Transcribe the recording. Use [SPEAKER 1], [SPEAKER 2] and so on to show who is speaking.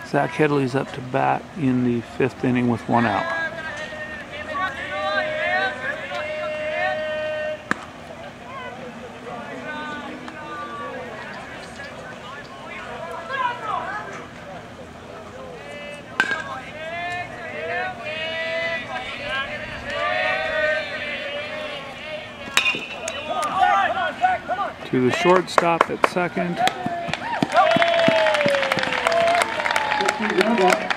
[SPEAKER 1] Zach Headley's up to bat in the 5th inning with 1 out. To the shortstop at second.